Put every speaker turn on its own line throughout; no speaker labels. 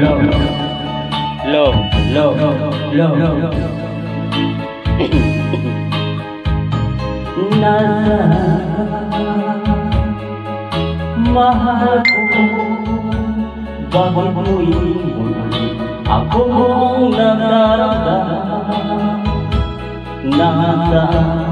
Nasa mahal ko, bakit mo iwan akong nagdarama? Nasa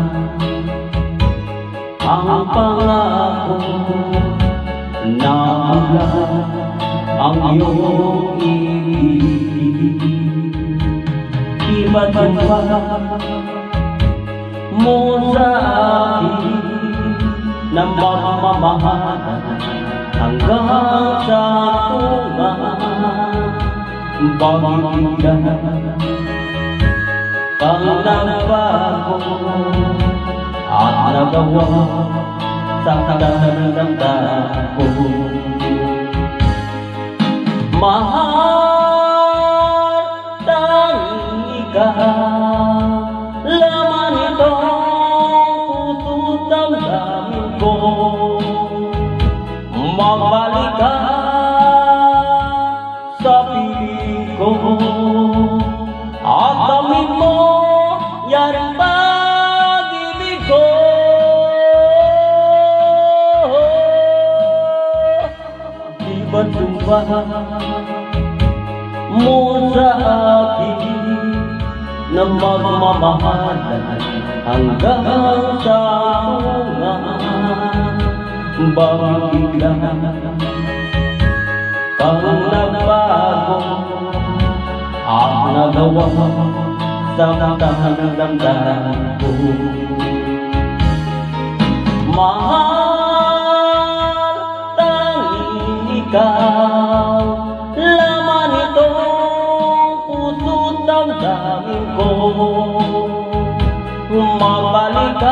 ang pangako na ang iyong ibig. Iba't iba mo sa akin ng pagmamahal hanggang sa tunga. Bakit kang nagbago at nagawa sa damdamin ko? Mahal, tanging ikaw laman itong puso't damdamin ko. Magbalik ka sa piling ko at kamit mo yan ang pag-ibig ko. Di ba't sumpa mo sa akin na magmamahalan hanggang sa tunga? Bakit bigla kang nagbago at nagawa sa damdamin ko? Mahal, tanging ikaw laman itong puso't damdamin ko. Mabalik ka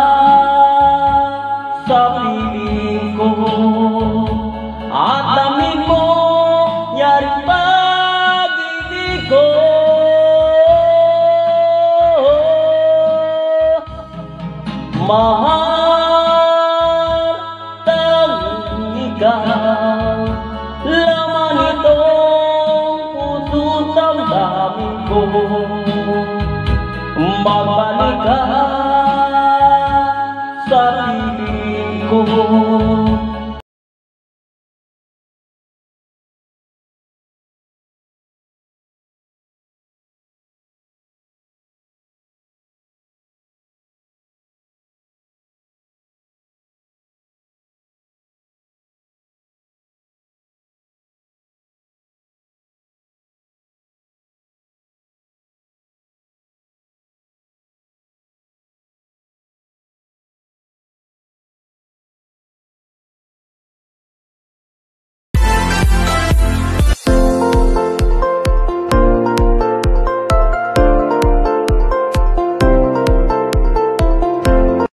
sa piling ko at amin mo yan pag-ibig ko. Mahal, tanging ikaw laman itong puso't damdamin ko. Magbalik ka sa piling ko.